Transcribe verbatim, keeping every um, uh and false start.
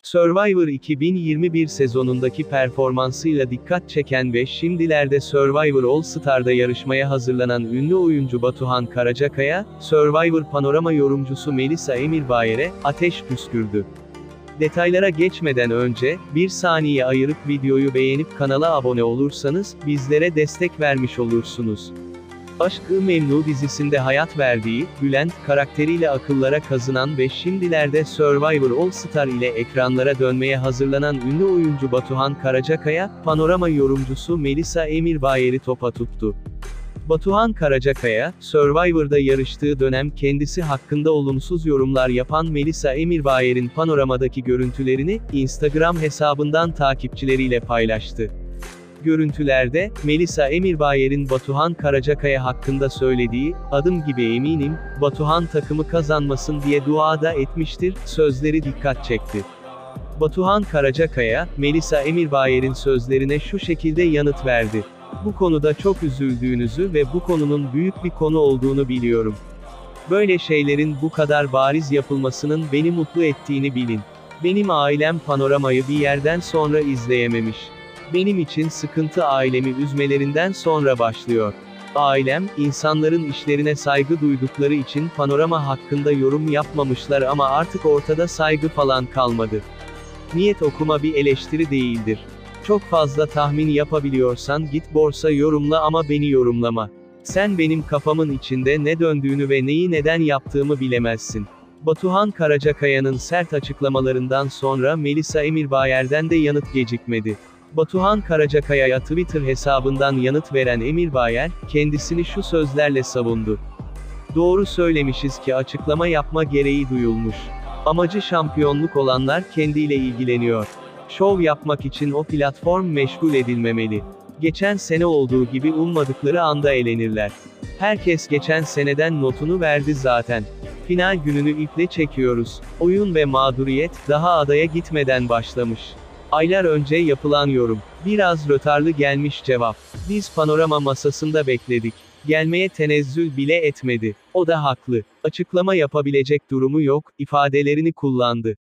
Survivor iki bin yirmi bir sezonundaki performansıyla dikkat çeken ve şimdilerde Survivor All Star'da yarışmaya hazırlanan ünlü oyuncu Batuhan Karacakaya, Survivor Panorama yorumcusu Melisa Emirbayer'e ateş püskürdü. Detaylara geçmeden önce, bir saniye ayırıp videoyu beğenip kanala abone olursanız, bizlere destek vermiş olursunuz. Aşk-ı Memnu dizisinde hayat verdiği, Bülent, karakteriyle akıllara kazınan ve şimdilerde Survivor All Star ile ekranlara dönmeye hazırlanan ünlü oyuncu Batuhan Karacakaya, Panorama yorumcusu Melisa Emirbayer'i topa tuttu. Batuhan Karacakaya, Survivor'da yarıştığı dönem kendisi hakkında olumsuz yorumlar yapan Melisa Emirbayer'in Panorama'daki görüntülerini, Instagram hesabından takipçileriyle paylaştı. Görüntülerde, Melisa Emirbayer'in Batuhan Karacakaya hakkında söylediği, "Adım gibi eminim, Batuhan takımı kazanmasın diye dua da etmiştir" sözleri dikkat çekti. Batuhan Karacakaya, Melisa Emirbayer'in sözlerine şu şekilde yanıt verdi. "Bu konuda çok üzüldüğünüzü ve bu konunun büyük bir konu olduğunu biliyorum. Böyle şeylerin bu kadar bariz yapılmasının beni mutlu ettiğini bilin. Benim ailem Panorama'yı bir yerden sonra izleyememiş. Benim için sıkıntı ailemi üzmelerinden sonra başlıyor. Ailem, insanların işlerine saygı duydukları için Panorama hakkında yorum yapmamışlar ama artık ortada saygı falan kalmadı. Niyet okuma bir eleştiri değildir. Çok fazla tahmin yapabiliyorsan git borsa yorumla ama beni yorumlama. Sen benim kafamın içinde ne döndüğünü ve neyi neden yaptığımı bilemezsin." Batuhan Karacakaya'nın sert açıklamalarından sonra Melisa Emirbayer'den de yanıt gecikmedi. Batuhan Karacakaya'ya Twitter hesabından yanıt veren Emirbayer, kendisini şu sözlerle savundu. "Doğru söylemişiz ki açıklama yapma gereği duyulmuş. Amacı şampiyonluk olanlar kendiyle ilgileniyor. Şov yapmak için o platform meşgul edilmemeli. Geçen sene olduğu gibi ummadıkları anda elenirler. Herkes geçen seneden notunu verdi zaten. Final gününü iple çekiyoruz. Oyun ve mağduriyet, daha adaya gitmeden başlamış. Aylar önce yapılan yorum. Biraz rötarlı gelmiş cevap. Biz Panorama masasında bekledik. Gelmeye tenezzül bile etmedi. O da haklı. Açıklama yapabilecek durumu yok" ifadelerini kullandı.